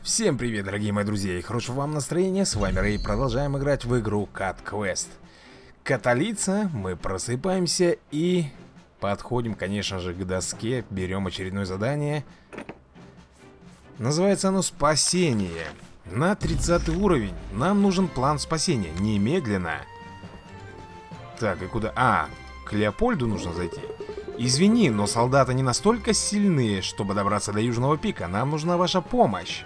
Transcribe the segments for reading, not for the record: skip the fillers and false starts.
Всем привет, дорогие мои друзья, и хорошего вам настроения. С вами Рэй, продолжаем играть в игру Cat Quest. Каталица, мы просыпаемся и подходим, конечно же, к доске. Берем очередное задание. Называется оно «Спасение». На 30 уровень. Нам нужен план спасения, немедленно. Так, и куда? А, к Леопольду нужно зайти. Извини, но солдаты не настолько сильные, чтобы добраться до Южного пика. Нам нужна ваша помощь.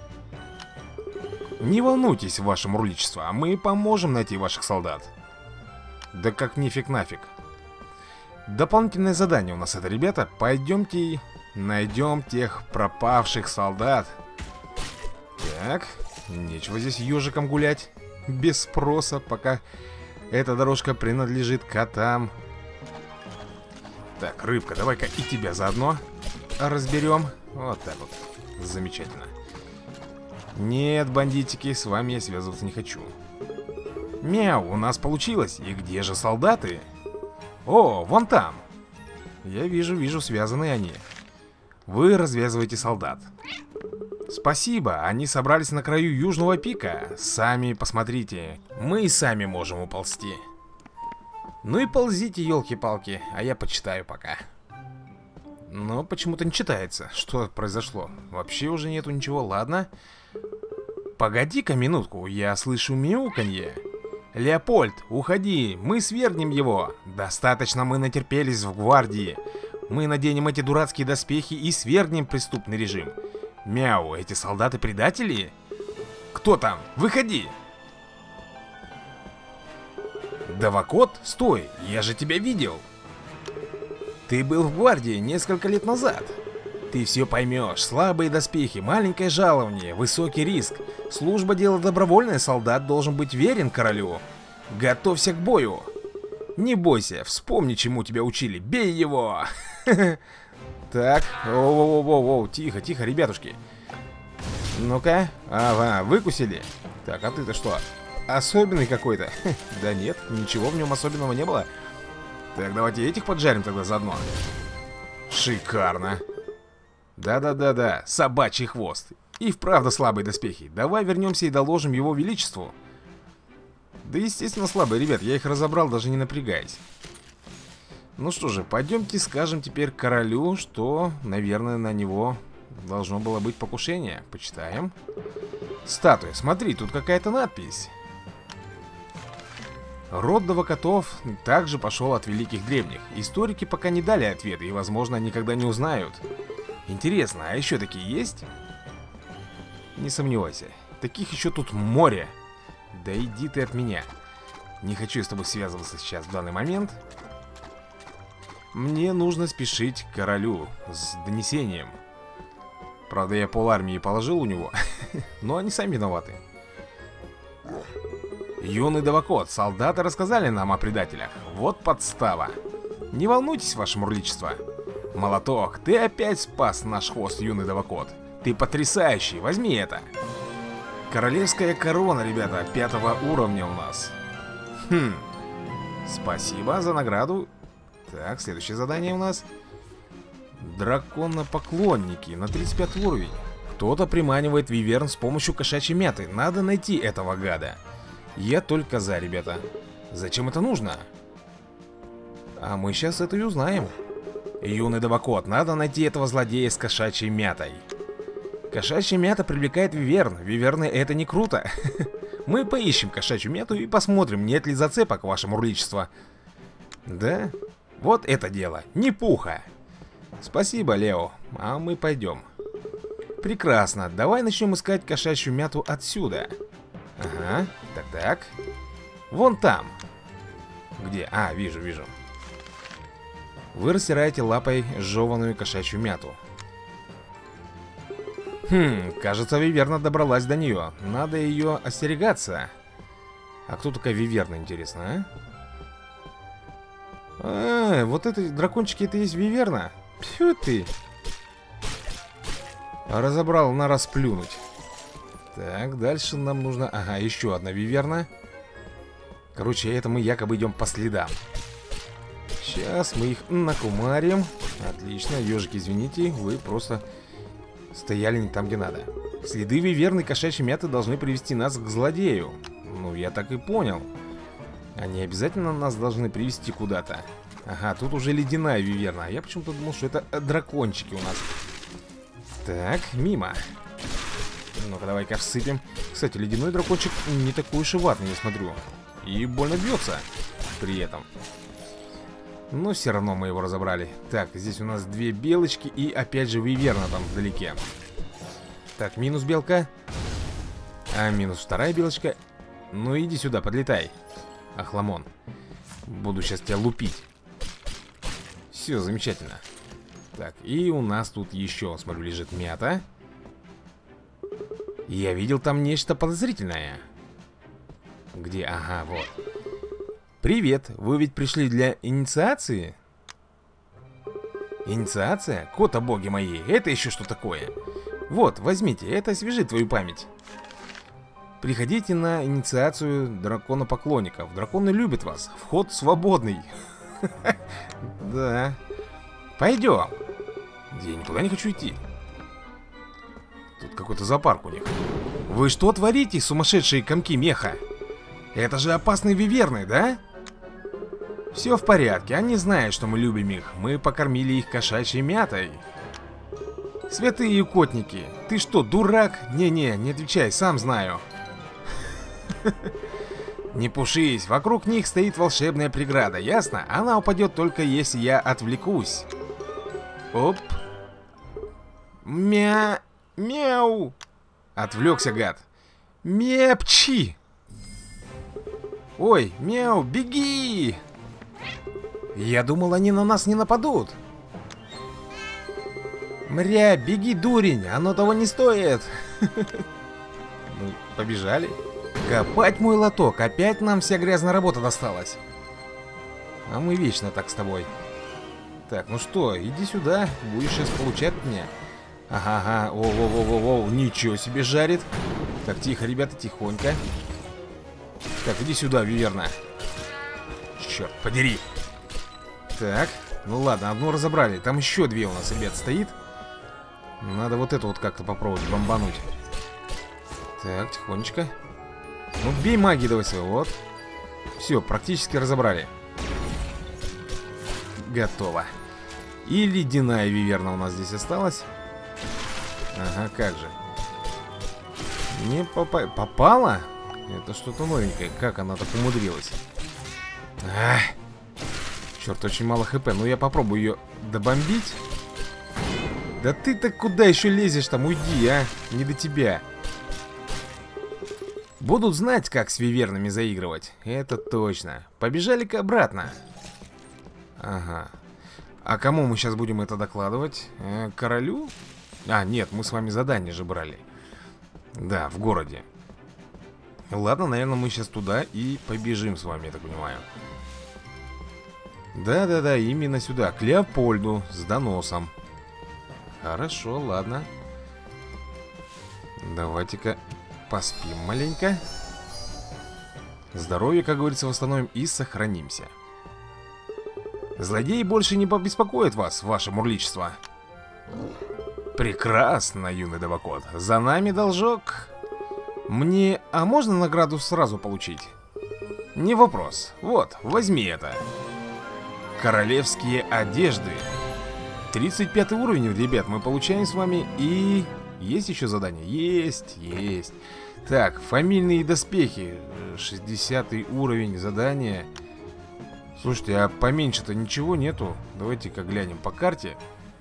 Не волнуйтесь, ваше мурличество, мы поможем найти ваших солдат. Да как нифиг нафиг. Дополнительное задание у нас это, ребята. Пойдемте найдем тех пропавших солдат. Так, нечего здесь ежиком гулять без спроса, пока эта дорожка принадлежит котам. Так, рыбка, давай-ка и тебя заодно разберем. Вот так вот, замечательно. Нет, бандитики, с вами я связываться не хочу. Мяу, у нас получилось. И где же солдаты? О, вон там. Я вижу, связаны они. Вы развязываете солдат. Спасибо, они собрались на краю Южного пика. Сами посмотрите, мы и сами можем уползти. Ну и ползите, елки-палки, а я почитаю пока. Но почему-то не читается. Что произошло? Вообще уже нету ничего, ладно. Погоди-ка минутку, я слышу мяуканье. Леопольд, уходи, мы свергнем его. Достаточно мы натерпелись в гвардии. Мы наденем эти дурацкие доспехи и свергнем преступный режим. Мяу, эти солдаты предатели? Кто там? Выходи! Давакот, стой, я же тебя видел. Ты был в гвардии несколько лет назад. Ты все поймешь. Слабые доспехи, маленькое жалование, высокий риск. Служба дело добровольная, солдат должен быть верен королю. Готовься к бою. Не бойся, вспомни, чему тебя учили. Бей его. Так, воу-воу-воу-воу, тихо, тихо, ребятушки. Ну-ка, ага, выкусили. Так, а ты-то что? Особенный какой-то? Да нет, ничего в нем особенного не было. Так, давайте этих поджарим тогда заодно. Шикарно. Да-да-да-да, собачий хвост. И вправду слабые доспехи. Давай вернемся и доложим его величеству. Да естественно слабые, ребят, я их разобрал, даже не напрягаясь. Ну что же, пойдемте скажем теперь королю, что, наверное, на него должно было быть покушение. Почитаем. Статуя, смотри, тут какая-то надпись. Род Давакотов также пошел от великих древних. Историки пока не дали ответа и, возможно, никогда не узнают. Интересно, а еще такие есть? Не сомневайся, таких еще тут море. Да иди ты от меня. Не хочу я с тобой связываться сейчас в данный момент. Мне нужно спешить к королю с донесением. Правда, я полармии положил у него, но они сами виноваты. Юный Давакот, солдаты рассказали нам о предателях. Вот подстава. Не волнуйтесь, ваше мурличество. Молоток, ты опять спас наш хвост, юный Давакот. Ты потрясающий, возьми это. Королевская корона, ребята, 5-го уровня у нас. Спасибо за награду. Так, следующее задание у нас. Драконопоклонники на 35 уровень. Кто-то приманивает виверн с помощью кошачьей мяты. Надо найти этого гада. Я только за, ребята. Зачем это нужно? А мы сейчас это и узнаем. Юный Давакот, надо найти этого злодея с кошачьей мятой. Кошачья мята привлекает виверн. Виверны это не круто. Мы поищем кошачью мяту и посмотрим, нет ли зацепок, ваше мурличество. Да? Вот это дело. Не пуха. Спасибо, Лео. А мы пойдем. Прекрасно. Давай начнем искать кошачью мяту отсюда. Ага. Так. Вон там. Где? А, вижу. Вы растираете лапой жеваную кошачью мяту. Кажется, виверна добралась до нее. Надо ее остерегаться. А кто такая виверна, интересно, а? Вот эти дракончики, это есть виверна? Фу ты. Разобрал на расплюнуть. Так, дальше нам нужно... Ага, еще одна виверна. Короче, это мы якобы идем по следам. Сейчас мы их накумарим. Отлично, ежики, извините, вы просто стояли не там, где надо. Следы виверны кошачьей мяты должны привести нас к злодею. Ну, я так и понял. Они обязательно нас должны привести куда-то. Ага, тут уже ледяная виверна. Я почему-то думал, что это дракончики у нас. Так, мимо. Ну-ка, давай-ка всыпем. Кстати, ледяной дракончик не такой уж и ватный, я смотрю. И больно бьется при этом. Но все равно мы его разобрали. Так, здесь у нас две белочки и опять же виверна там вдалеке. Так, минус белка. А, минус вторая белочка. Ну иди сюда, подлетай, охламон. Буду сейчас тебя лупить. Все, замечательно. Так, и у нас тут еще, смотрю, лежит мята. Я видел там нечто подозрительное. Где? Ага, вот. Привет, вы ведь пришли для инициации? Инициация? Кота боги мои, это еще что такое? Вот, возьмите, это освежит твою память. Приходите на инициацию дракона-поклонников. Драконы любят вас, вход свободный. Да. Пойдем. Я никуда не хочу идти. Тут какой-то зоопарк у них. Вы что творите, сумасшедшие комки меха? Это же опасные виверны, да? Все в порядке, они знают, что мы любим их. Мы покормили их кошачьей мятой. Святые котники, ты что, дурак? Не-не, не отвечай, сам знаю. Не пушись, вокруг них стоит волшебная преграда, ясно? Она упадет только если я отвлекусь. Оп. Мяу. Отвлекся, гад. Мяпчи. Ой, мяу, беги. Я думал, они на нас не нападут. Мря, беги, дурень, оно того не стоит. Ну, побежали. Копать мой лоток, опять нам вся грязная работа досталась. А мы вечно так с тобой. Так, ну что, иди сюда, будешь сейчас получать от меня. Ага, оу, ничего себе жарит. Так, тихо, ребята, тихонько. Так, иди сюда, виверна. Черт, подери. Так, ну ладно, одну разобрали. Там еще две у нас, ребят, стоит. Надо вот это вот как-то попробовать бомбануть. Так, тихонечко. Ну, бей магии давай свою, вот. Все, практически разобрали. Готово. И ледяная виверна у нас здесь осталась. Ага, как же. Не попала? Это что-то новенькое. Как она так умудрилась? Ах. Черт, очень мало хп. Ну, я попробую ее добомбить. Да ты-то куда еще лезешь там? Уйди, а? Не до тебя. Будут знать, как с вивернами заигрывать. Это точно. Побежали-ка обратно. Ага. А кому мы сейчас будем это докладывать? Королю? А, нет, мы с вами задание же брали. Да, в городе. Ладно, наверное, мы сейчас туда и побежим с вами, я так понимаю. Да-да-да, именно сюда, к Леопольду, с доносом. Хорошо, ладно. Давайте-ка поспим маленько. Здоровье, как говорится, восстановим и сохранимся. Злодеи больше не побеспокоят вас, ваше мурличество. Прекрасно, юный Девакот. За нами должок. Мне... А можно награду сразу получить? Не вопрос. Вот, возьми это. Королевские одежды. 35 уровень, ребят, мы получаем с вами. И... Есть еще задание? Есть. Так, фамильные доспехи. 60 уровень задания. Слушайте, а поменьше-то ничего нету. Давайте-ка глянем по карте.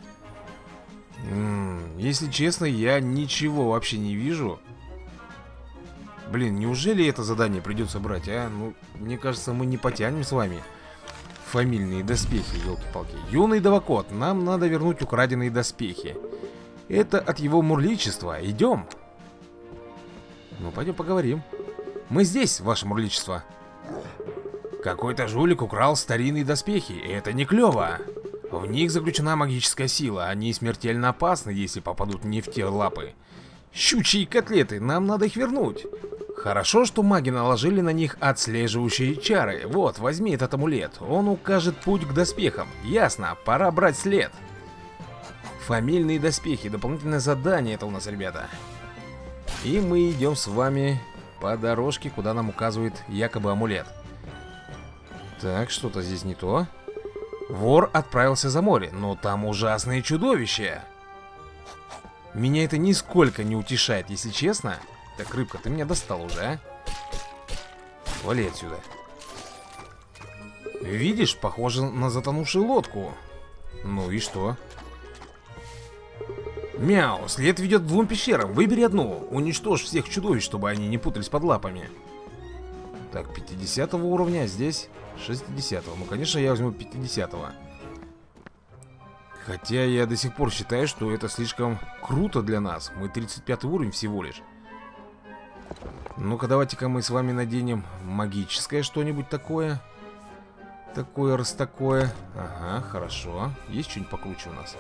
Если честно, я ничего вообще не вижу. Блин, неужели это задание придется брать, а? Ну, мне кажется, мы не потянем с вами фамильные доспехи, елки-палки. Юный Девакот, нам надо вернуть украденные доспехи. Это от его мурличества. Идем. Ну, пойдем поговорим. Мы здесь, ваше мурличество. Какой-то жулик украл старинные доспехи. Это не клево. В них заключена магическая сила. Они смертельно опасны, если попадут не в те лапы. Щучьи котлеты, нам надо их вернуть. Хорошо, что маги наложили на них отслеживающие чары. Вот, возьми этот амулет. Он укажет путь к доспехам. Ясно, пора брать след. Фамильные доспехи, дополнительное задание это у нас, ребята. И мы идем с вами по дорожке, куда нам указывает якобы амулет. Так, что-то здесь не то. Вор отправился за море, но там ужасные чудовища. Меня это нисколько не утешает, если честно. Так, рыбка, ты меня достал уже, а? Вали отсюда. Видишь, похоже на затонувшую лодку. Ну и что? Мяу, след ведет к 2 пещерам. Выбери одну. Уничтожь всех чудовищ, чтобы они не путались под лапами. Так, 50 уровня, а здесь 60. Ну, конечно, я возьму 50. Хотя я до сих пор считаю, что это слишком круто для нас. Мы 35 уровень всего лишь. Ну-ка, давайте-ка мы с вами наденем магическое что-нибудь такое. Такое раз такое. Ага, хорошо. Есть что-нибудь покруче у нас?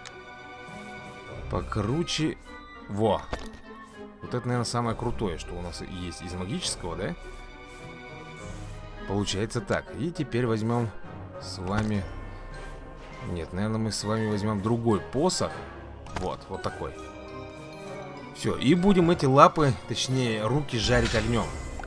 Покруче. Во. Вот это, наверное, самое крутое, что у нас есть из магического, да? Получается так. И теперь возьмем с вами... Нет, наверное, мы с вами возьмем другой посох. Вот, вот такой. Все, и будем эти лапы, точнее, руки жарить огнем.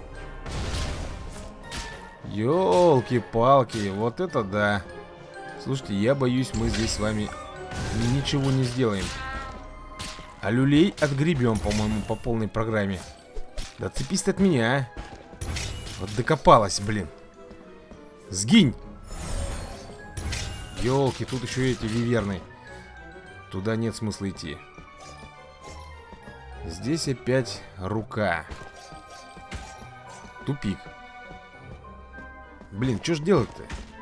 Ёлки-палки, вот это да. Слушайте, я боюсь, мы здесь с вами ничего не сделаем. А люлей отгребем, по-моему, по полной программе. Да цепись ты от меня, а. Вот докопалась, блин. Сгинь. Ёлки, тут еще эти виверны. Туда нет смысла идти. Здесь опять рука. Тупик. Блин, что ж делать-то?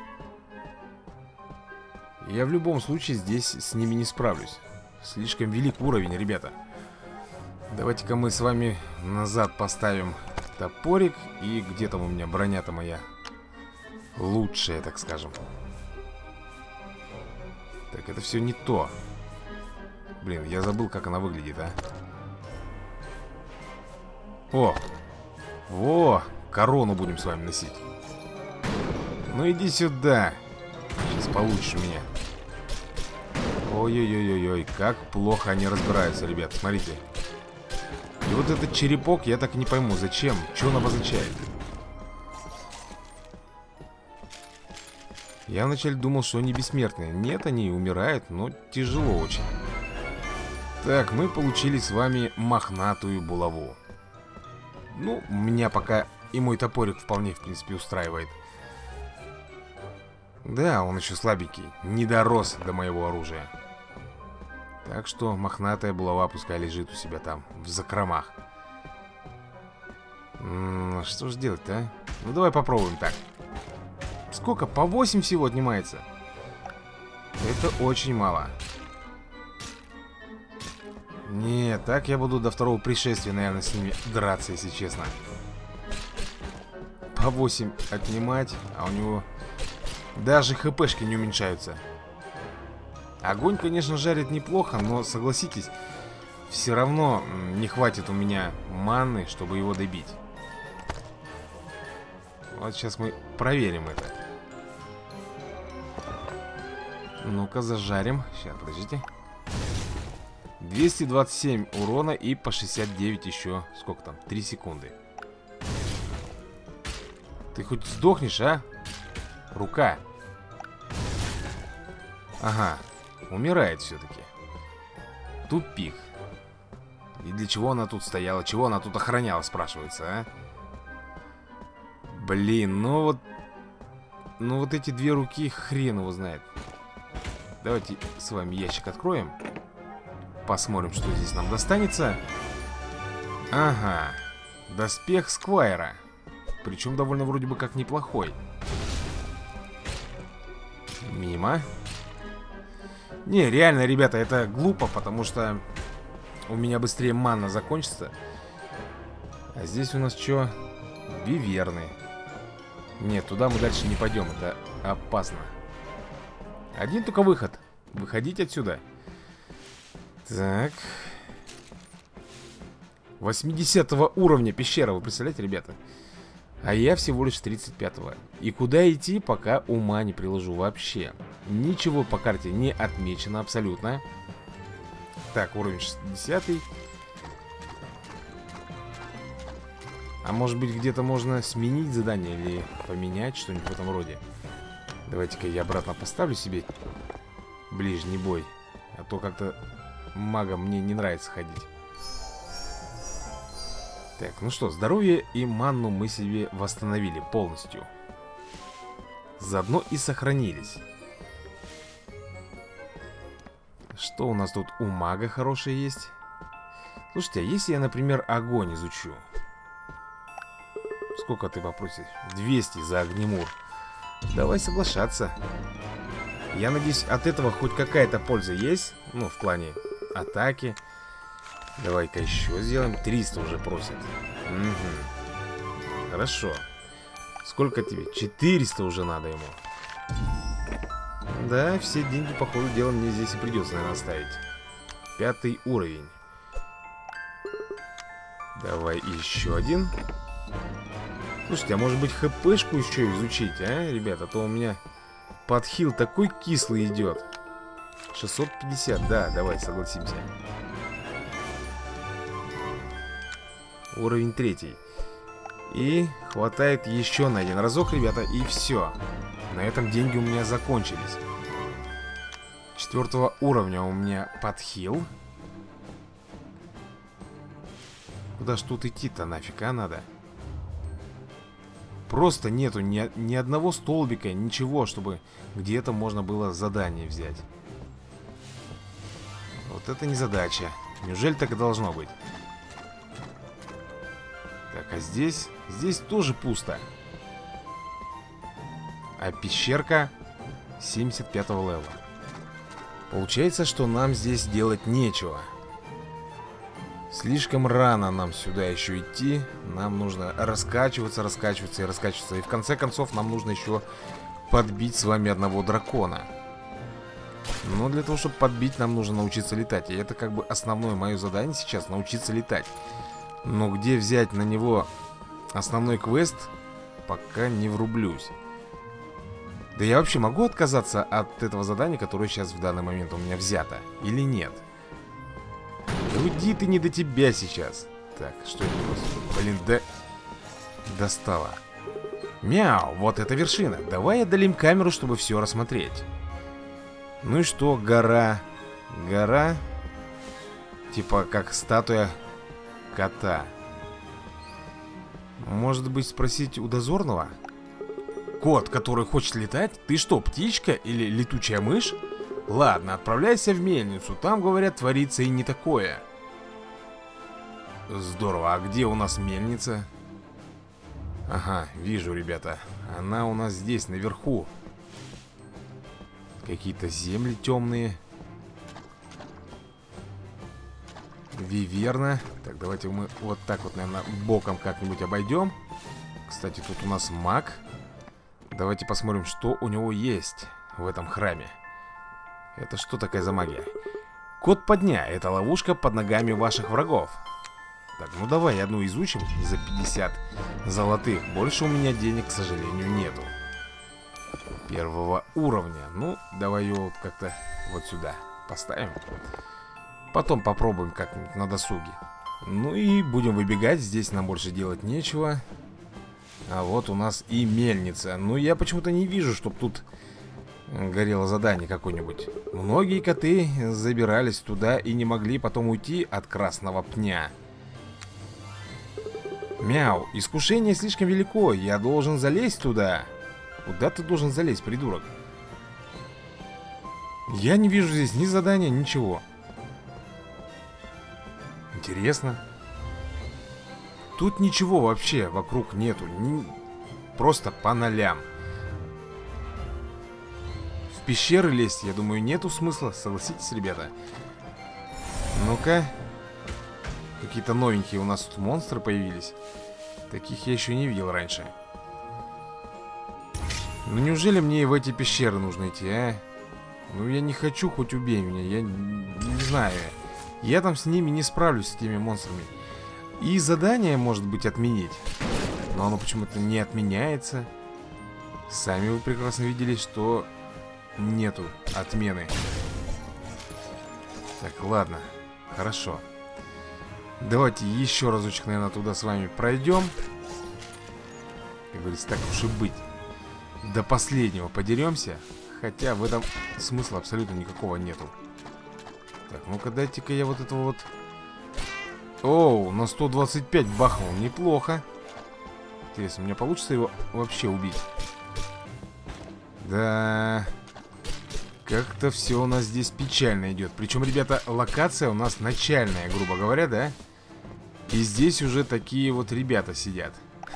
Я в любом случае здесь с ними не справлюсь. Слишком велик уровень, ребята. Давайте-ка мы с вами назад поставим топорик. И где там у меня броня-то моя? Лучшая, так скажем. Так, это все не то. Блин, я забыл, как она выглядит, а. О! Во! Корону будем с вами носить. Ну иди сюда. Сейчас получишь меня. Ой-ой-ой-ой-ой, как плохо они разбираются, ребят, смотрите. И вот этот черепок, я так и не пойму, зачем, что он обозначает. Я вначале думал, что они бессмертные. Нет, они умирают, но тяжело очень. Так, мы получили с вами мохнатую булаву. Ну, меня пока и мой топорик вполне, в принципе, устраивает. Да, он еще слабенький, не дорос до моего оружия. Так что мохнатая булава пускай лежит у себя там, в закромах. Что ж делать-то, а? Ну, давай попробуем так. Сколько? По 8 всего отнимается. Это очень мало. Нет, так я буду до второго пришествия, наверное, с ними драться, если честно. По 8 отнимать, а у него даже хпшки не уменьшаются. Огонь, конечно, жарит неплохо, но, согласитесь, все равно не хватит у меня маны, чтобы его добить. Вот сейчас мы проверим это. Ну-ка, зажарим. Сейчас, подождите. 227 урона и по 69 еще. Сколько там? 3 секунды. Ты хоть сдохнешь, а? Рука. Ага. Умирает все-таки. Тупик. И для чего она тут стояла? Чего она тут охраняла, спрашивается, а? Блин, ну вот... Ну вот эти две руки, хрен его знает. Давайте с вами ящик откроем. Посмотрим, что здесь нам достанется. Ага. Доспех Сквайра. Причем довольно вроде бы как неплохой. Мимо. Не, реально, ребята, это глупо, потому что у меня быстрее манна закончится. А здесь у нас что? Виверны. Нет, туда мы дальше не пойдем, это опасно. Один только выход. Выходить отсюда. Так. 80 уровня пещера, вы представляете, ребята? А я всего лишь 35-го. И куда идти, пока ума не приложу вообще. Ничего по карте не отмечено абсолютно. Так, уровень 60-й. А может быть, где-то можно сменить задание или поменять что-нибудь в этом роде. Давайте-ка я обратно поставлю себе ближний бой. А то как-то магом мне не нравится ходить. Так, ну что, здоровье и манну мы себе восстановили полностью. Заодно и сохранились. Что у нас тут у мага хорошее есть? Слушайте, а если я, например, огонь изучу? Сколько ты попросишь? 200 за огнемур. Давай соглашаться. Я надеюсь, от этого хоть какая-то польза есть. Ну, в плане атаки. Давай-ка еще сделаем. 300 уже просят. Угу. Хорошо. Сколько тебе? 400 уже надо ему. Да, все деньги, по ходу дела, мне здесь и придется, наверное, оставить. 5 уровень. Давай еще один. Слушайте, а может быть хпшку еще изучить, а, ребята? А то у меня подхил такой кислый идет. 650, да, давай согласимся. Уровень 3. И хватает еще на один разок, ребята, и все. На этом деньги у меня закончились. 4 уровня у меня подхил. Куда ж тут идти-то нафиг, а, надо? Просто нету ни одного столбика, ничего, чтобы где-то можно было задание взять. Вот это незадача. Неужели так и должно быть? Так, а здесь? Здесь тоже пусто. А пещерка 75-го левела. Получается, что нам здесь делать нечего. Слишком рано нам сюда еще идти. Нам нужно раскачиваться, раскачиваться и раскачиваться. И в конце концов нам нужно еще подбить с вами одного дракона. Но для того, чтобы подбить, нам нужно научиться летать. И это как бы основное мое задание сейчас — научиться летать. Но где взять на него основной квест, пока не врублюсь. Да я вообще могу отказаться от этого задания, которое сейчас в данный момент у меня взято? Или нет? Да уйди ты, не до тебя сейчас. Так, что это просто? Блин, да... Достало. Мяу, вот это вершина. Давай отдалим камеру, чтобы все рассмотреть. Ну и что, гора? Гора? Типа как статуя кота. Может быть, спросить у дозорного? Кот, который хочет летать? Ты что, птичка или летучая мышь? Ладно, отправляйся в мельницу. Там, говорят, творится и не такое. Здорово, а где у нас мельница? Ага, вижу, ребята. Она у нас здесь, наверху. Какие-то земли темные. Виверна. Так, давайте мы вот так вот, наверное, боком как-нибудь обойдем. Кстати, тут у нас маг. Давайте посмотрим, что у него есть в этом храме. Это что такая за магия? Код подня. Это ловушка под ногами ваших врагов. Так, ну давай одну изучим за 50 золотых. Больше у меня денег, к сожалению, нету. 1 уровня. Ну, давай ее вот как-то вот сюда поставим. Потом попробуем как-нибудь на досуге. Ну и будем выбегать. Здесь нам больше делать нечего. А вот у нас и мельница. Ну, я почему-то не вижу, чтобы тут горело задание какое-нибудь. Многие коты забирались туда и не могли потом уйти от красного пня. Мяу, искушение слишком велико. Я должен залезть туда. Куда ты должен залезть, придурок? Я не вижу здесь ни задания, ничего. Интересно. Тут ничего вообще вокруг нету. Просто по нолям. В пещеры лезть, я думаю, нету смысла. Согласитесь, ребята? Ну-ка. Какие-то новенькие у нас тут монстры появились. Таких я еще не видел раньше. Ну неужели мне в эти пещеры нужно идти, а? Ну я не хочу, хоть убей меня. Я не знаю. Я там с ними не справлюсь, с теми монстрами. И задание, может быть, отменить. Но оно почему-то не отменяется. Сами вы прекрасно видели, что нету отмены. Так, ладно. Хорошо. Давайте еще разочек, наверное, туда с вами пройдем. Как говорится, так уж и быть. До последнего подеремся. Хотя в этом смысла абсолютно никакого нету. Так, ну-ка дайте-ка я вот этого вот... Оу, на 125 бахнул. Неплохо. Интересно, у меня получится его вообще убить? Да... Как-то все у нас здесь печально идет. Причем, ребята, локация у нас начальная, грубо говоря, да? И здесь уже такие вот ребята сидят.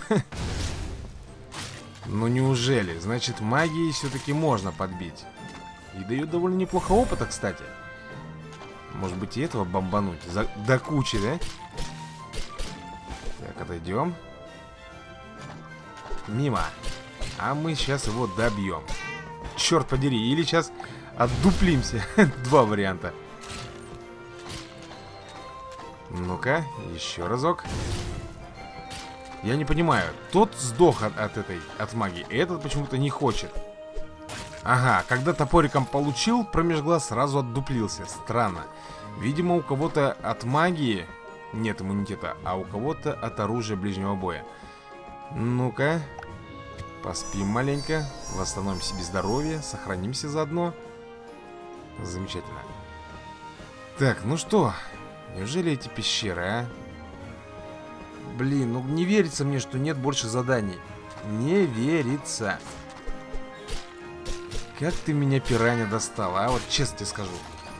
Ну неужели? Значит, магией все-таки можно подбить. И дают довольно неплохо опыта, кстати. Может быть, и этого бомбануть до кучи, да? Так, отойдем. Мимо. А мы сейчас его добьем. Черт подери, или сейчас отдуплимся. Два варианта. Ну-ка, еще разок. Я не понимаю, тот сдох от магии, этот почему-то не хочет. Ага, когда топориком получил, промеж глаз сразу отдуплился. Странно. Видимо, у кого-то от магии нет иммунитета, а у кого-то от оружия ближнего боя. Ну-ка. Поспим маленько, восстановим себе здоровье, сохранимся заодно. Замечательно. Так, ну что, неужели эти пещеры, а? Блин, ну не верится мне, что нет больше заданий. Не верится. Как ты меня, пиранья, достала, а? Вот честно тебе скажу.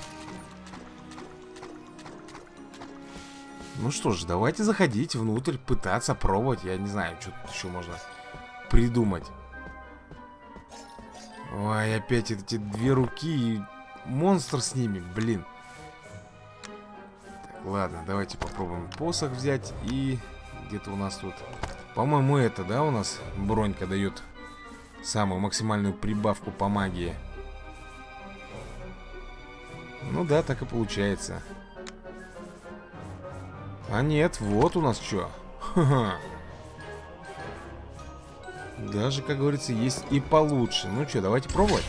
Ну что ж, давайте заходить внутрь, пытаться, пробовать. Я не знаю, что тут еще можно придумать. Ой, опять эти две руки и монстр с ними, блин. Так, ладно, давайте попробуем посох взять. И где-то у нас тут, по-моему, это, да, у нас бронька дает самую максимальную прибавку по магии. Ну да, так и получается. А нет, вот у нас что. Ха-ха. Даже, как говорится, есть и получше. Ну что, давайте пробовать.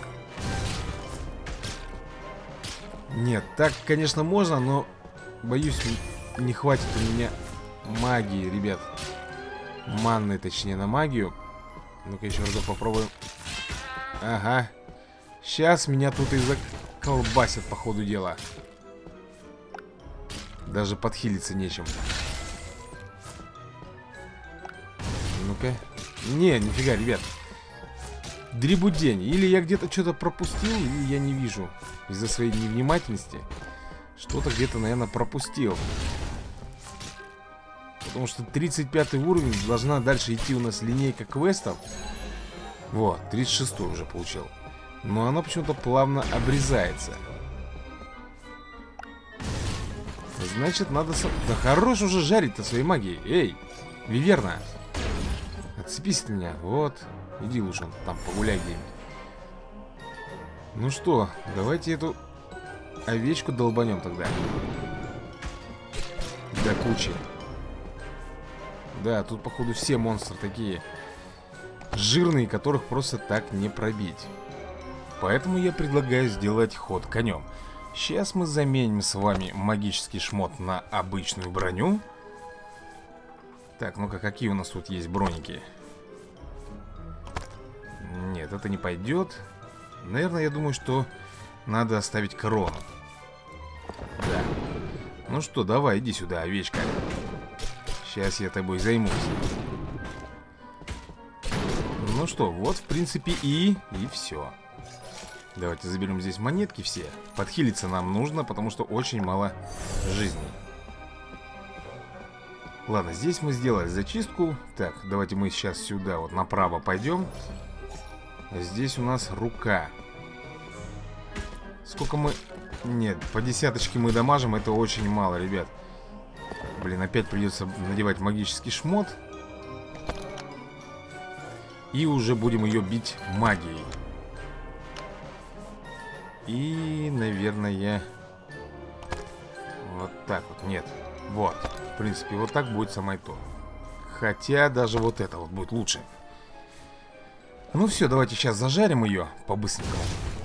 Нет, так, конечно, можно, но боюсь, не хватит у меня магии, ребят. Манны, точнее, на магию. Ну-ка еще разок попробуем. Ага. Сейчас меня тут и заколбасят по ходу дела. Даже подхилиться нечем. Ну-ка. Не, нифига, ребят. Дребудень. Или я где-то что-то пропустил, или я не вижу. Из-за своей невнимательности. Что-то где-то, наверное, пропустил. Потому что 35 уровень. Должна дальше идти у нас линейка квестов. Вот, 36 уже получил. Но она почему-то плавно обрезается. Значит, надо... Да хорош уже жарить-то своей магией. Эй, Виверна. Отцепись от меня. Вот. Иди лучше там погуляй где-нибудь. Ну что, давайте эту овечку долбанем тогда. До кучи. Да, тут, походу, все монстры такие жирные, которых просто так не пробить. Поэтому я предлагаю сделать ход конем. Сейчас мы заменим с вами магический шмот на обычную броню. Так, ну-ка, какие у нас тут есть броники? Нет, это не пойдет. Наверное, я думаю, что надо оставить корону. Да. Ну что, давай, иди сюда, овечка. Сейчас я тобой займусь. Ну что, вот, в принципе, и все. Давайте заберем здесь монетки все. Подхилиться нам нужно, потому что очень мало жизни. Ладно, здесь мы сделали зачистку. Так, давайте мы сейчас сюда вот направо пойдем. Здесь у нас рука. Сколько мы... Нет, по десяточке мы дамажим. Это очень мало, ребят. Блин, опять придется надевать магический шмот. И уже будем ее бить магией. И, наверное, вот так вот. Нет, вот. В принципе, вот так будет самое то. Хотя даже вот это вот будет лучше. Ну все, давайте сейчас зажарим ее по-быстренькому.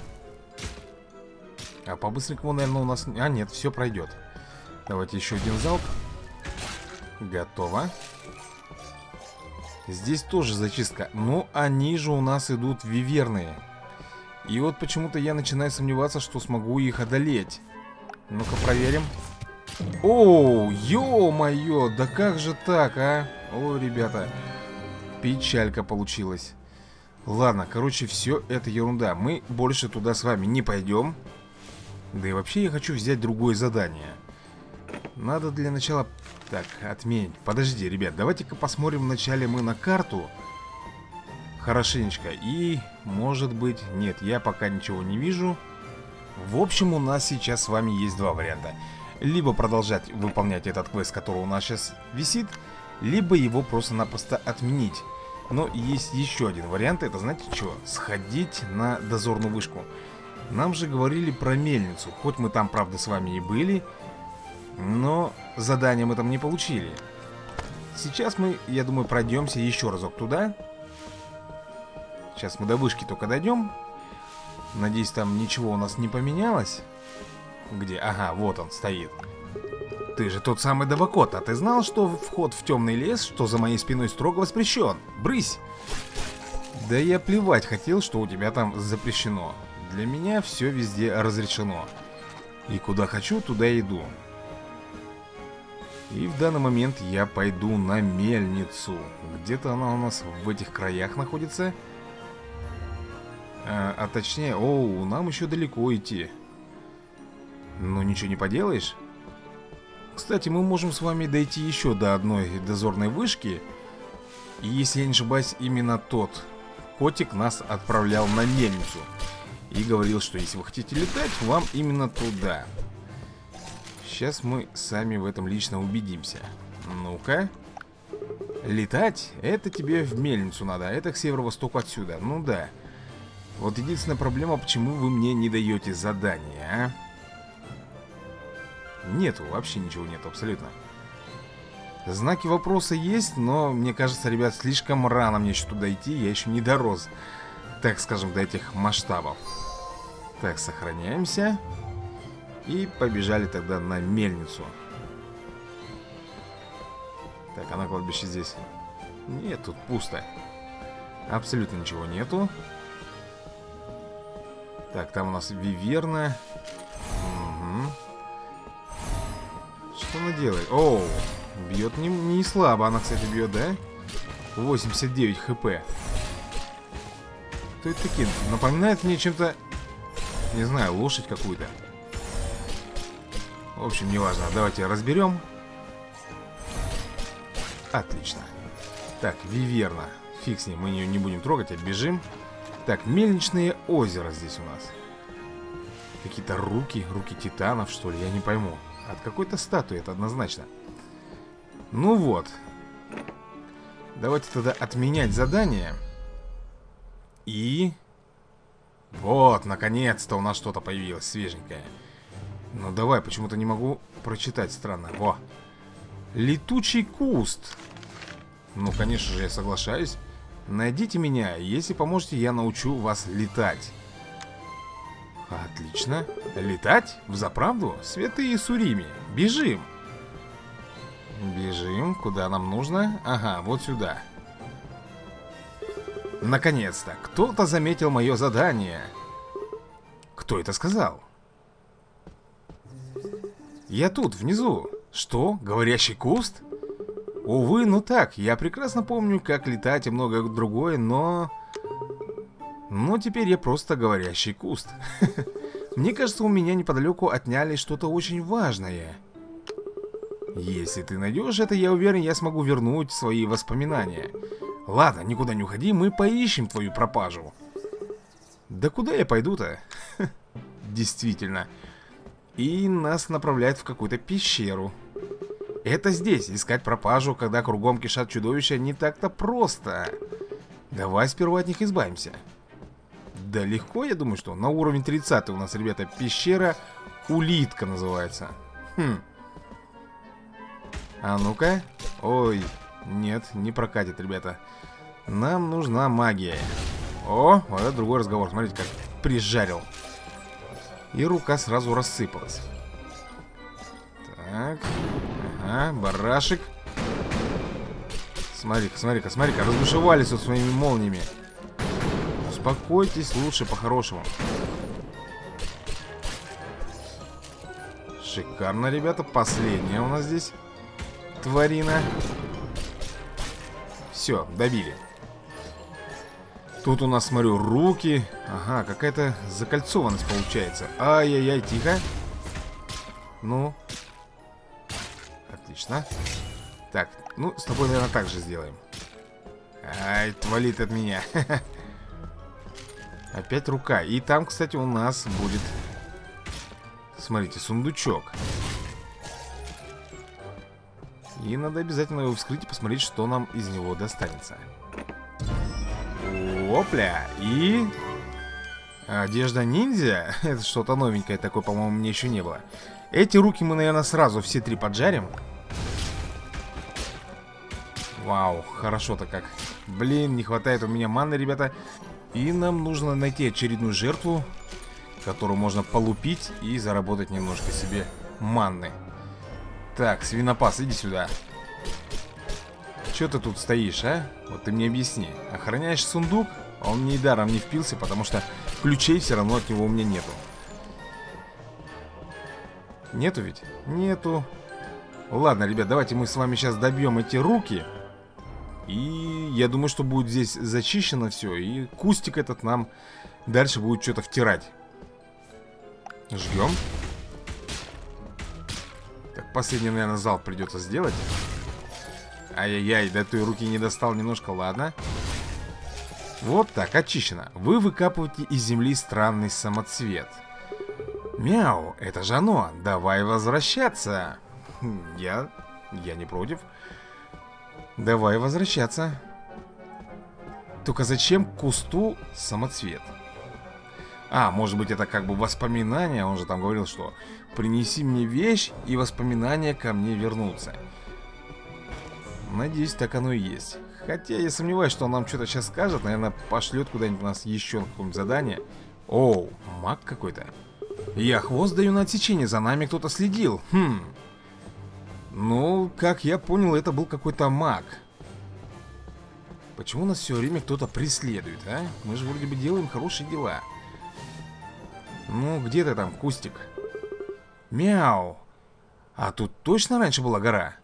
А по-быстренькому, наверное, у нас... А нет, все пройдет. Давайте еще один залп. Готово. Здесь тоже зачистка. Но они же у нас идут виверные. И вот почему-то я начинаю сомневаться, что смогу их одолеть. Ну-ка проверим. Оу, ё-моё, да как же так, а? Ой, ребята, печалька получилась. Ладно, короче, все это ерунда. Мы больше туда с вами не пойдем. Да и вообще я хочу взять другое задание. Надо для начала... Так, отменить. Подожди, ребят, давайте-ка посмотрим вначале мы на карту. Хорошенечко. И, может быть... Нет, я пока ничего не вижу. В общем, у нас сейчас с вами есть два варианта. Либо продолжать выполнять этот квест, который у нас сейчас висит, либо его просто-напросто отменить. Но есть еще один вариант. Это, знаете что? Сходить на дозорную вышку. Нам же говорили про мельницу. Хоть мы там, правда, с вами и были, но задание мы там не получили. Сейчас мы, я думаю, пройдемся еще разок туда. Сейчас мы до вышки только дойдем. Надеюсь, там ничего у нас не поменялось. Где? Ага, вот он стоит. Ты же тот самый Давакот. А ты знал, что вход в темный лес, что за моей спиной, строго воспрещен? Брысь! Да я плевать хотел, что у тебя там запрещено. Для меня все везде разрешено. И куда хочу, туда иду. И в данный момент я пойду на мельницу. Где-то она у нас в этих краях находится. А точнее, оу, нам еще далеко идти. Ну ничего не поделаешь. Кстати, мы можем с вами дойти еще до одной дозорной вышки. И если я не ошибаюсь, именно тот котик нас отправлял на мельницу. И говорил, что если вы хотите летать, вам именно туда. Сейчас мы сами в этом лично убедимся. Ну-ка. Летать? Это тебе в мельницу надо, а это к северо-востоку отсюда. Ну да. Вот единственная проблема, почему вы мне не даете задания, а? Нету, вообще ничего нет, абсолютно. Знаки вопроса есть, но мне кажется, ребят, слишком рано мне еще туда идти. Я еще не дорос, так скажем, до этих масштабов. Так, сохраняемся. И побежали тогда на мельницу. Так, а на кладбище здесь? Нет, тут пусто. Абсолютно ничего нету. Так, там у нас виверна. Угу. Что она делает? Оу, бьет не слабо она, кстати, бьет, да? 89 хп. Кто это такие? Напоминает мне чем-то, не знаю, лошадь какую-то. В общем, неважно. Давайте разберем. Отлично. Так, виверна. Фиг с ней, мы ее не будем трогать, а бежим. Так, мельничное озеро здесь у нас. Какие-то руки титанов, что ли, я не пойму. От какой-то статуи, это однозначно. Ну вот. Давайте тогда отменять задание. И... Вот, наконец-то у нас что-то появилось свеженькое. Ну давай, почему-то не могу прочитать, странно. Во. Летучий куст. Ну, конечно же, я соглашаюсь. Найдите меня, если поможете, я научу вас летать. Отлично. Летать? Взаправду? Святые Сурими. Бежим. Бежим. Куда нам нужно? Ага, вот сюда. Наконец-то. Кто-то заметил мое задание. Кто это сказал? Я тут, внизу. Что? Говорящий куст? Увы, ну так. Я прекрасно помню, как летать и многое другое, но... Но теперь я просто говорящий куст. Мне кажется, у меня неподалеку отняли что-то очень важное. Если ты найдешь это, я уверен, я смогу вернуть свои воспоминания. Ладно, никуда не уходи, мы поищем твою пропажу. Да куда я пойду-то? Действительно. И нас направляют в какую-то пещеру. Это здесь, искать пропажу, когда кругом кишат чудовища, не так-то просто. Давай сперва от них избавимся. Да легко, я думаю, что на уровень 30 у нас, ребята, пещера Улитка называется. Хм. А ну-ка. Ой, нет, не прокатит, ребята. Нам нужна магия. О, вот это другой разговор. Смотрите, как прижарил. И рука сразу рассыпалась. Так. Ага, барашек. Смотри-ка, смотри-ка, смотри-ка, разбушевались вот своими молниями. Успокойтесь лучше по-хорошему. Шикарно, ребята. Последняя у нас здесь тварина. Все, добили. Тут у нас, смотрю, руки. Ага, какая-то закольцованность получается. Ай-яй-яй, тихо. Ну. Отлично. Так, ну, с тобой, наверное, так же сделаем. Ай, твалит от меня. Опять рука. И там, кстати, у нас будет... Смотрите, сундучок. И надо обязательно его вскрыть и посмотреть, что нам из него достанется. Опля. И... одежда ниндзя. Это что-то новенькое такое, по-моему, мне еще не было. Эти руки мы, наверное, сразу все три поджарим. Вау, хорошо-то как. Блин, не хватает у меня маны, ребята. И нам нужно найти очередную жертву, которую можно полупить и заработать немножко себе манны. Так, свинопас, иди сюда. Че ты тут стоишь, а? Вот ты мне объясни. Охраняешь сундук? Он мне и даром не впился, потому что ключей все равно от него у меня нету. Нету ведь? Нету. Ладно, ребят, давайте мы с вами сейчас добьем эти руки. И я думаю, что будет здесь зачищено все. И кустик этот нам дальше будет что-то втирать. Ждем. Так, последний, наверное, залп придется сделать. Ай-яй-яй, до той руки не достал немножко, ладно. Вот так, очищено. Вы выкапываете из земли странный самоцвет. Мяу, это же оно. Давай возвращаться. Я не против. Давай возвращаться. Только зачем кусту самоцвет? А, может быть, это как бы воспоминание. Он же там говорил, что принеси мне вещь, и воспоминания ко мне вернутся. Надеюсь, так оно и есть. Хотя я сомневаюсь, что он нам что-то сейчас скажет. Наверное, пошлет куда-нибудь нас еще на какое-нибудь задание. Оу, маг какой-то. Я хвост даю на отсечение, за нами кто-то следил. Ну, как я понял, это был какой-то маг. Почему нас все время кто-то преследует, а? Мы же вроде бы делаем хорошие дела. Ну, где ты там, кустик? Мяу. А тут точно раньше была гора?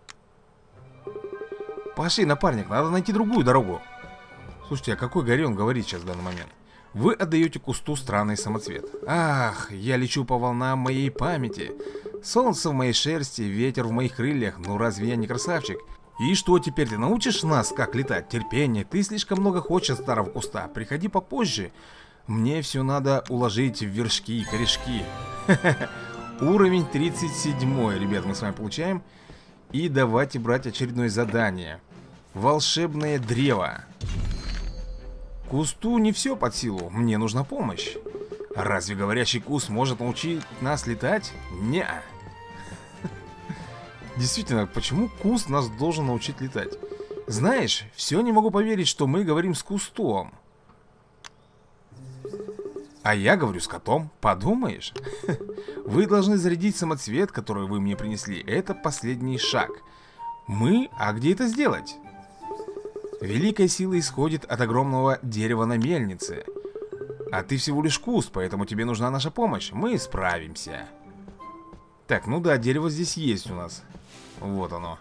Пошли, напарник, надо найти другую дорогу. Слушайте, о какой горе он говорит сейчас в данный момент? Вы отдаете кусту странный самоцвет. Ах, я лечу по волнам моей памяти. Солнце в моей шерсти, ветер в моих крыльях. Ну разве я не красавчик? И что, теперь ты научишь нас, как летать? Терпение, ты слишком много хочешь от старого куста. Приходи попозже. Мне все надо уложить в вершки и корешки. Уровень 37, ребят, мы с вами получаем. И давайте брать очередное задание. Волшебное древо. Кусту не все под силу, мне нужна помощь. Разве говорящий куст может научить нас летать? Неа. Действительно, почему куст нас должен научить летать? Знаешь, все не могу поверить, что мы говорим с кустом. А я говорю с котом, подумаешь? Вы должны зарядить самоцвет, который вы мне принесли. Это последний шаг. Мы? А где это сделать? Великая сила исходит от огромного дерева на мельнице. А ты всего лишь куст, поэтому тебе нужна наша помощь. Мы справимся. Так, ну да, дерево здесь есть у нас. Вот оно.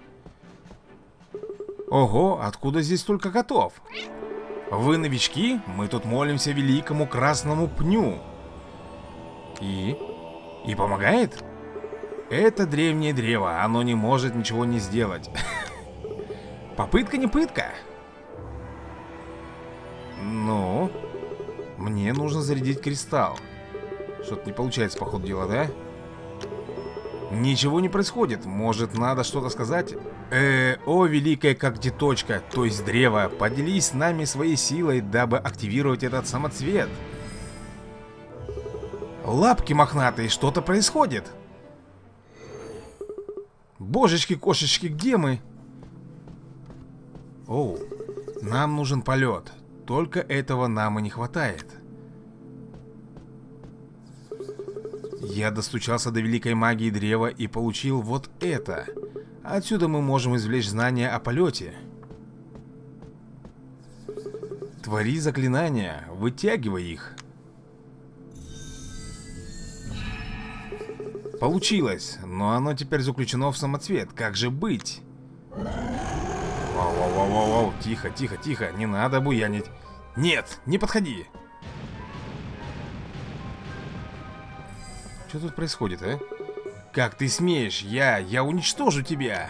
Ого, откуда здесь столько котов? Вы новички? Мы тут молимся великому красному пню. И помогает? Это древнее древо, оно не может ничего не сделать. Попытка не пытка. Ну, мне нужно зарядить кристалл. Что-то не получается, по ходу дела, да? Ничего не происходит. Может, надо что-то сказать? О, великая как деточка, то есть древо, поделись с нами своей силой, дабы активировать этот самоцвет. Лапки мохнатые, что-то происходит. Божечки-кошечки, где мы? Оу, нам нужен полет. Только этого нам и не хватает. Я достучался до великой магии древа и получил вот это. Отсюда мы можем извлечь знания о полете. Твори заклинания, вытягивай их. Получилось, но оно теперь заключено в самоцвет. Как же быть? Вау, тихо, тихо, тихо. Не надо буянить. Нет, не подходи. Что тут происходит, а? Как ты смеешь? Я уничтожу тебя.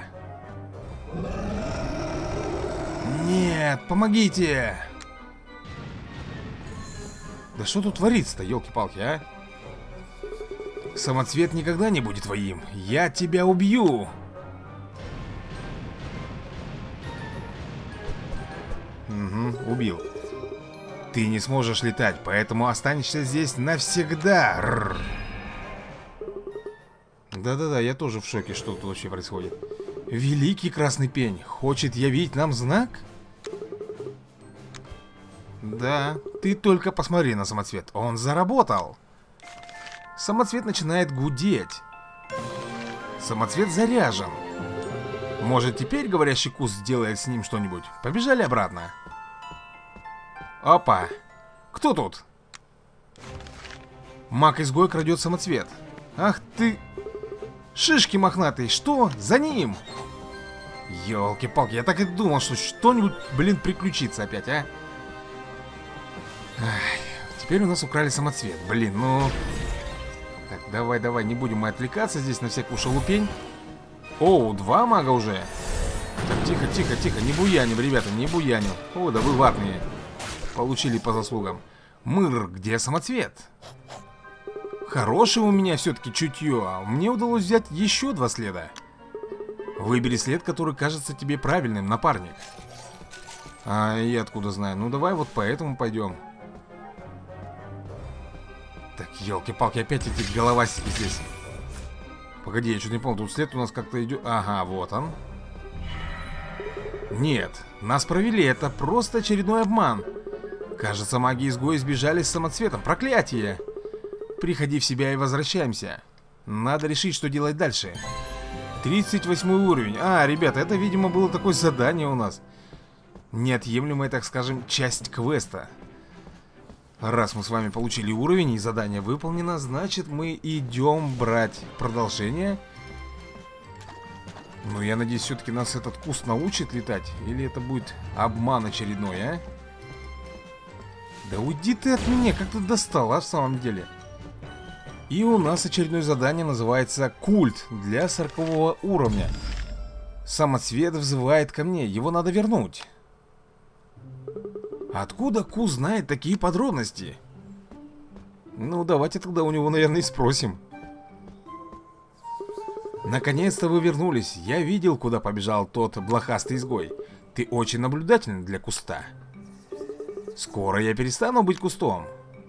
Нет, помогите. Да что тут творится-то, елки-палки, а? Самоцвет никогда не будет твоим. Я тебя убью. Угу, убил. Ты не сможешь летать, поэтому останешься здесь навсегда. Да-да-да, я тоже в шоке, что тут вообще происходит. Великий Красный Пень хочет явить нам знак? Да, ты только посмотри на самоцвет. Он заработал. Самоцвет начинает гудеть. Самоцвет заряжен. Может, теперь говорящий куст сделает с ним что-нибудь? Побежали обратно. Опа. Кто тут? Маг-изгой крадет самоцвет. Ах ты... Шишки мохнатые, что? За ним! Ёлки-палки, я так и думал, что что-нибудь, блин, приключится опять, а? Ай, теперь у нас украли самоцвет, блин, ну... Так, давай, не будем мы отвлекаться здесь на всякую шелупень. Оу, 2 мага уже. Так, тихо, не буяним, ребята, не буяним. О, да вы ватные. Получили по заслугам. Мыр, где самоцвет? Хорошее у меня все-таки чутье. Мне удалось взять еще 2 следа. Выбери след, который кажется тебе правильным, напарник. А я откуда знаю? Ну давай вот по этому пойдем. Так, елки-палки, опять эти головасики здесь. Погоди, я что-то не понял, тут след у нас как-то идет. Ага, вот он. Нет, нас провели, это просто очередной обман. Кажется, маги-изгои сбежали с самоцветом. Проклятие! Приходи в себя и возвращаемся. Надо решить, что делать дальше. 38 уровень. А, ребята, это, видимо, было такое задание у нас. Неотъемлемая, так скажем, часть квеста. Раз мы с вами получили уровень и задание выполнено, значит, мы идем брать продолжение. Но я надеюсь, все-таки нас этот куст научит летать. Или это будет обман очередной, а? Да уйди ты от меня, как ты достал, а, в самом деле. И у нас очередное задание называется «Культ» для 40 уровня. Самоцвет взывает ко мне, его надо вернуть. Откуда Ку знает такие подробности? Ну, давайте тогда у него, наверное, и спросим. Наконец-то вы вернулись. Я видел, куда побежал тот блохастый изгой. Ты очень наблюдательный для куста. Скоро я перестану быть кустом.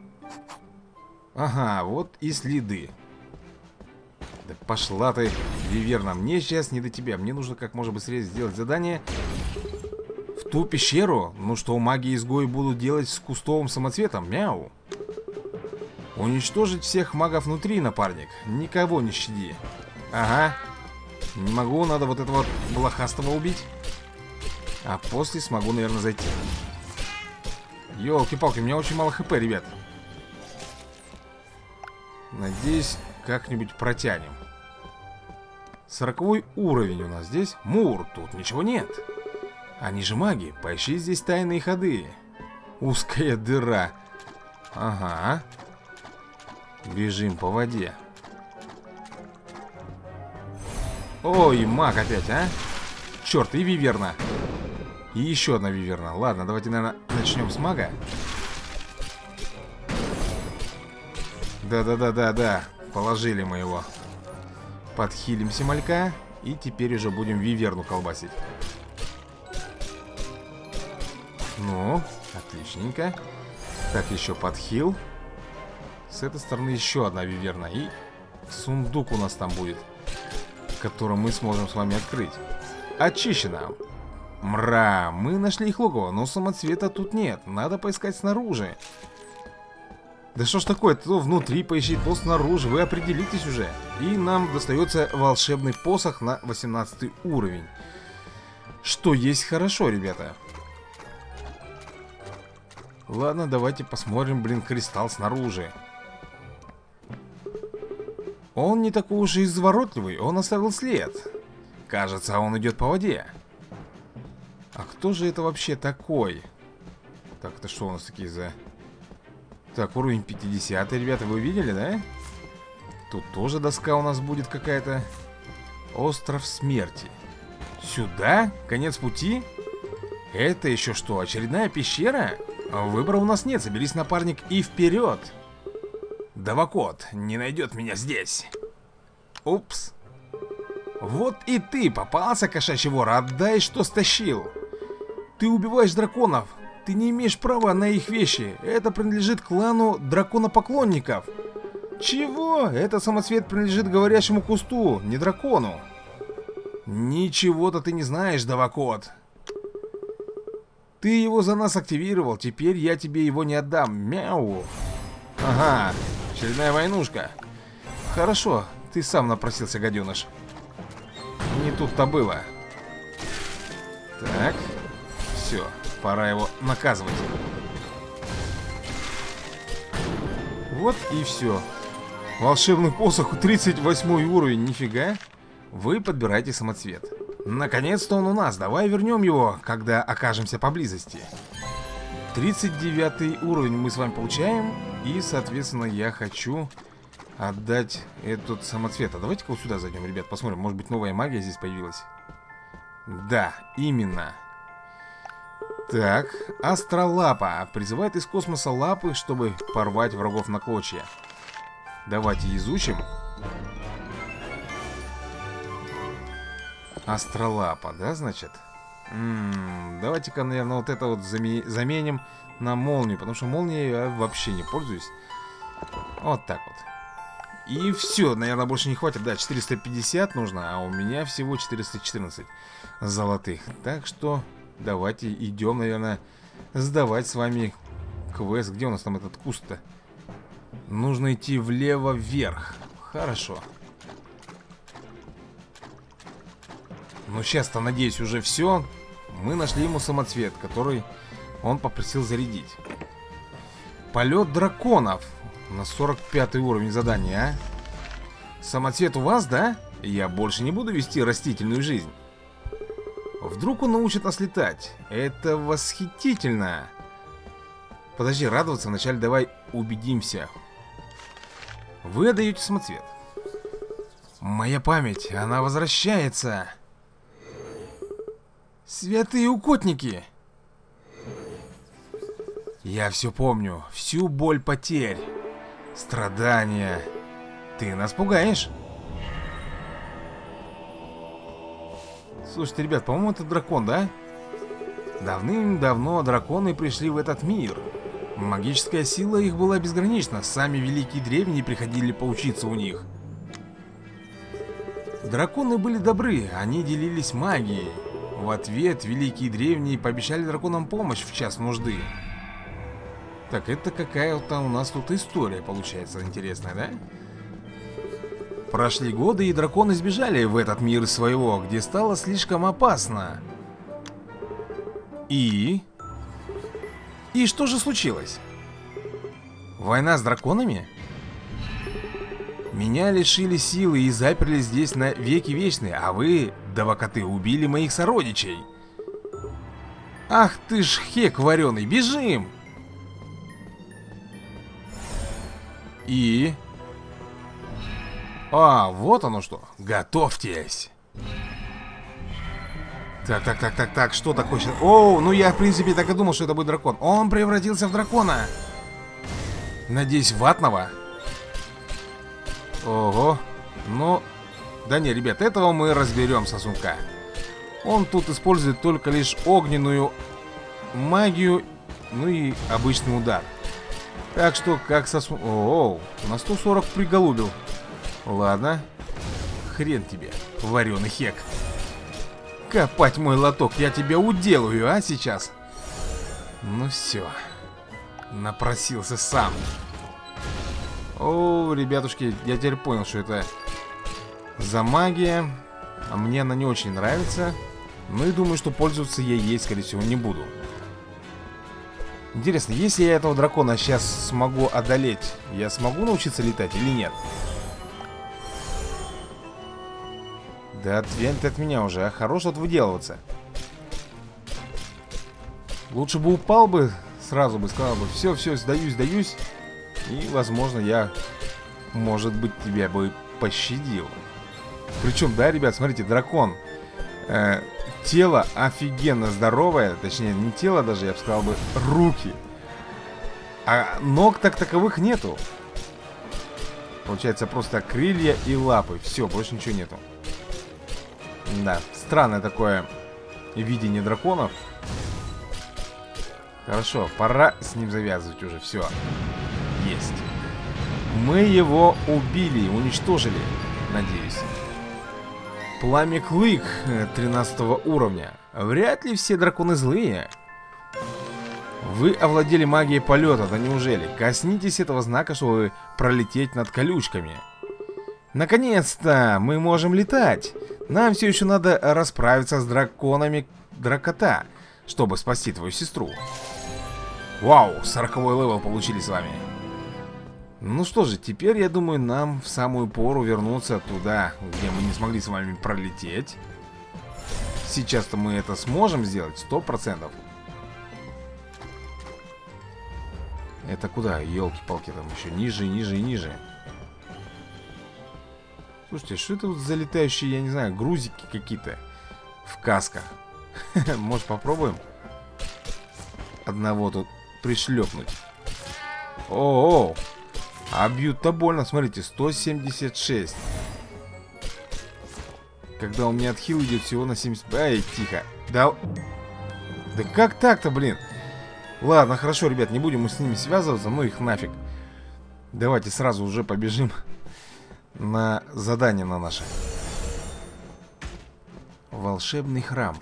Ага, вот и следы. Да пошла ты, Виверна. Мне сейчас не до тебя. Мне нужно как можно быстрее сделать задание. В ту пещеру? Ну что, маги-изгои будут делать с кустовым самоцветом? Мяу. Уничтожить всех магов внутри, напарник. Никого не щади. Ага. Не могу, надо вот этого блохастого убить. А после смогу, наверное, зайти. Ёлки-палки, у меня очень мало хп, ребят. Надеюсь, как-нибудь протянем. 40 уровень у нас здесь. Мур, тут ничего нет. Они же маги, поищи здесь тайные ходы. Узкая дыра. Ага. Бежим по воде. Ой, маг опять, а? Черт, и Виверна. И еще одна Виверна. Ладно, давайте, наверное, начнем с мага. Да. Положили мы его. Подхилимся малька. И теперь уже будем Виверну колбасить. Ну, отличненько. Так, еще подхил. С этой стороны еще одна Виверна. И сундук у нас там будет, который мы сможем с вами открыть. Очищено. Мра, мы нашли их логово, но самоцвета тут нет. Надо поискать снаружи. Да что ж такое, то внутри поищи, то снаружи. Вы определитесь уже. И нам достается волшебный посох на 18 уровень. Что есть хорошо, ребята. Ладно, давайте посмотрим, блин, кристалл снаружи. Он не такой уж и изворотливый, он оставил след. Кажется, он идет по воде. А кто же это вообще такой? Так, это что у нас такие за... Так, уровень 50, ребята, вы видели, да? Тут тоже доска у нас будет какая-то. Остров смерти. Сюда? Конец пути? Это еще что, очередная пещера? Выбора у нас нет, соберись, напарник, и вперед. Давакот не найдет меня здесь. Упс. Вот и ты попался, кошачий вор, отдай, что стащил. Ты убиваешь драконов. Ты не имеешь права на их вещи. Это принадлежит клану драконопоклонников. Чего? Этот самоцвет принадлежит говорящему кусту, не дракону. Ничего-то ты не знаешь, Давакот. Ты его за нас активировал, теперь я тебе его не отдам. Мяу. Ага, очередная войнушка. Хорошо, ты сам напросился, гаденыш. Не тут-то было. Так, все, пора его наказывать. Вот и все. Волшебный посох, 38 уровень, нифига. Вы подбираете самоцвет. Наконец-то он у нас, давай вернем его, когда окажемся поблизости. 39 уровень мы с вами получаем. И, соответственно, я хочу отдать этот самоцвет. А давайте-ка вот сюда зайдем, ребят, посмотрим. Может быть, новая магия здесь появилась. Да, именно. Так, Астролапа призывает из космоса лапы, чтобы порвать врагов на клочья. Давайте изучим. Астролапа, да, значит? Давайте-ка, наверное, вот это вот заменим на молнию, потому что молнией я вообще не пользуюсь. Вот так вот. И все, наверное, больше не хватит. Да, 450 нужно, а у меня всего 414 золотых. Так что давайте идем, наверное, сдавать с вами квест. Где у нас там этот куст-то? Нужно идти влево-вверх. Хорошо. Ну, сейчас-то, надеюсь, уже все. Мы нашли ему самоцвет, который он попросил зарядить. Полет драконов. На 45 уровень задания, а? Самоцвет у вас, да? Я больше не буду вести растительную жизнь. Вдруг он научит нас летать. Это восхитительно. Подожди, радоваться вначале давай убедимся. Вы отдаете самоцвет. Моя память, она возвращается. Святые укотники. Я все помню, всю боль потерь, страдания. Ты нас пугаешь. Слушайте, ребят, по-моему, это дракон, да? Давным-давно драконы пришли в этот мир. Магическая сила их была безгранична. Сами великие древние приходили поучиться у них. Драконы были добры, они делились магией. В ответ великие древние пообещали драконам помощь в час нужды. Так, это какая-то у нас тут история получается интересная, да? Прошли годы, и драконы сбежали в этот мир своего, где стало слишком опасно. И что же случилось? Война с драконами? Меня лишили силы и заперли здесь на веки вечные, а вы, давакоты, убили моих сородичей. Ах ты ж хек вареный, бежим! И... А, вот оно что. Готовьтесь. Так, что такое сейчас? Оу, ну я в принципе так и думал, что это будет дракон. Он превратился в дракона. Надеюсь, ватного. Ого. Ну, да не, ребят, этого мы разберем, сосунка. Он тут использует только лишь огненную магию, ну и обычный удар. Так что, как сосун... Оу, на 140 приголубил. Ладно. Хрен тебе, вареный хек. Копать мой лоток, я тебя уделаю, а, сейчас? Ну все. Напросился сам. О, ребятушки, я теперь понял, что это за магия. А мне она не очень нравится. Ну и думаю, что пользоваться я ей, скорее всего, не буду. Интересно, если я этого дракона сейчас смогу одолеть, я смогу научиться летать или нет? Да отвянь ты от меня уже, а? Хорош вот выделываться. Лучше бы упал бы, сразу бы сказал бы, все, сдаюсь. И, возможно, я, может быть, тебя бы пощадил. Причем, да, ребят, смотрите, дракон. Тело офигенно здоровое. Точнее, не тело даже, я бы сказал бы, руки. А ног так таковых нету. Получается, просто крылья и лапы. Все, больше ничего нету. Да, странное такое видение драконов. Хорошо, пора с ним завязывать уже, все. Есть. Мы его убили, уничтожили, надеюсь. Пламя Клык 13 уровня. Вряд ли все драконы злые. Вы овладели магией полета, да неужели? Коснитесь этого знака, чтобы пролететь над колючками. Наконец-то мы можем летать. Нам все еще надо расправиться с драконами Дракота, чтобы спасти твою сестру. Вау, 40-й левел получили с вами. Ну что же, теперь, я думаю, нам в самую пору вернуться туда, где мы не смогли с вами пролететь. Сейчас-то мы это сможем сделать, 100%. Это куда? Елки-палки, там еще ниже, ниже и ниже. Слушайте, что это тут за летающие, я не знаю, грузики какие-то в касках? Может, попробуем одного тут пришлепнуть? О-о-о! А бьют-то больно, смотрите, 176. Когда у меня отхил идет всего на 70. Ай, тихо. Да как так-то, блин? Ладно, хорошо, ребят, не будем мы с ними связываться. Ну их нафиг. Давайте сразу уже побежим на задание на наше. Волшебный храм.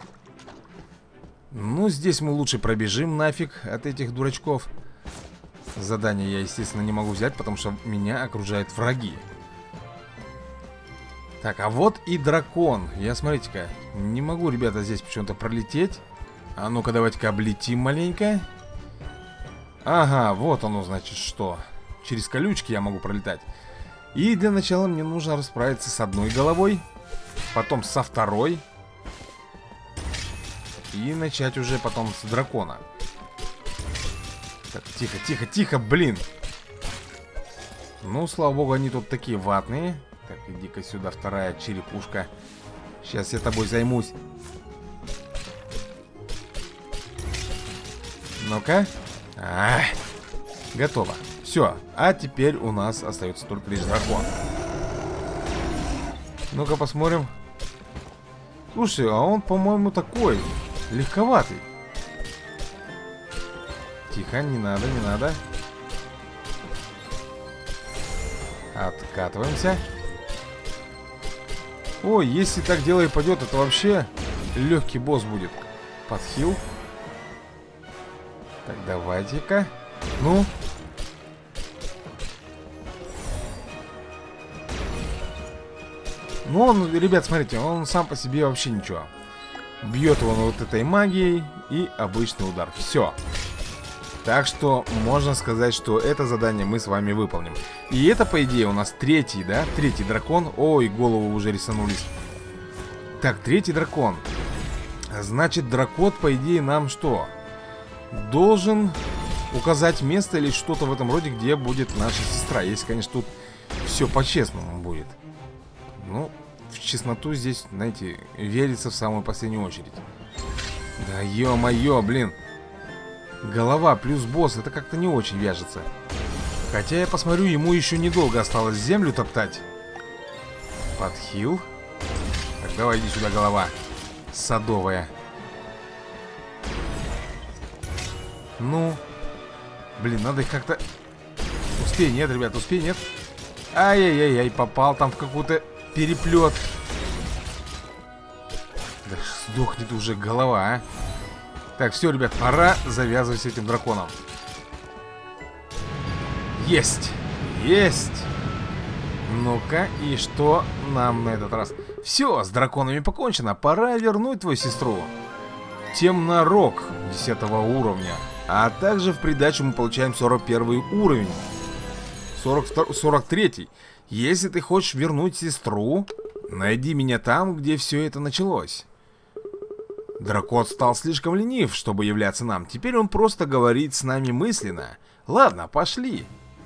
Ну, здесь мы лучше пробежим нафиг от этих дурачков. Задание я, естественно, не могу взять, потому что меня окружают враги. Так, а вот и дракон. Я, смотрите-ка, не могу, ребята, здесь почему-то пролететь. А ну-ка, давайте-ка облетим маленько. Ага, вот оно, значит, что. Через колючки я могу пролетать. И для начала мне нужно расправиться с одной головой, потом со второй. И начать уже потом с дракона. Так, тихо, тихо, тихо, блин. Ну, слава богу, они тут такие ватные. Так, иди-ка сюда, вторая черепушка. Сейчас я тобой займусь. Ну-ка. Готово. Все, а теперь у нас остается только лишь дракон. Ну-ка посмотрим. Слушай, а он, по-моему, такой легковатый. Тихо, не надо, не надо. Откатываемся. Ой, если так дело и пойдет, это вообще легкий босс будет. Подхил. Так, давайте-ка. Ну. Ну, он, ребят, смотрите, он сам по себе вообще ничего. Бьет его вот этой магией и обычный удар. Все. Так что можно сказать, что это задание мы с вами выполним. И это, по идее, у нас третий, да? Третий дракон. Ой, голову уже рисанулись. Так, третий дракон. Значит, дракот, по идее, нам что? Должен указать место или что-то в этом роде, где будет наша сестра. Если, конечно, тут все по-честному будет. Ну, в честноту здесь, знаете, верится в самую последнюю очередь. Да ё-моё, блин. Голова плюс босс, это как-то не очень вяжется. Хотя я посмотрю, ему еще недолго осталось землю топтать. Подхил. Так, давай иди сюда, голова садовая. Ну. Блин, надо их как-то... Успей, нет, ребят, успей, нет. Ай-яй-яй-яй, попал там в какой-то переплет. Да сдохнет уже голова, а. Так, все, ребят, пора завязывать с этим драконом. Есть! Есть! Ну-ка, и что нам на этот раз? Все, с драконами покончено. Пора вернуть твою сестру. Темнорог 10 уровня. А также в придачу мы получаем 41 уровень. 43. Если ты хочешь вернуть сестру, найди меня там, где все это началось. Дракон стал слишком ленив, чтобы являться нам. Теперь он просто говорит с нами мысленно. Ладно, пошли.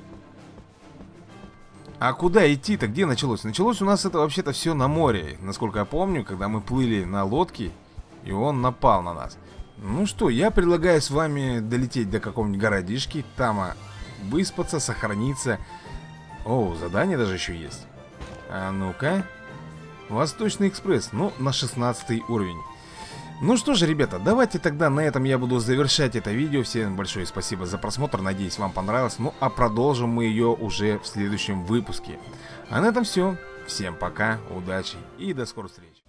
А куда идти-то? Где началось? Началось у нас это вообще-то все на море. Насколько я помню, когда мы плыли на лодке, и он напал на нас. Ну что, я предлагаю с вами долететь до какого-нибудь городишки, там выспаться, сохраниться. О, задание даже еще есть. А ну-ка. Восточный экспресс, ну, на 16 уровень. Ну что же, ребята, давайте тогда на этом я буду завершать это видео. Всем большое спасибо за просмотр, надеюсь, вам понравилось. Ну, а продолжим мы ее уже в следующем выпуске. А на этом все. Всем пока, удачи и до скорых встреч.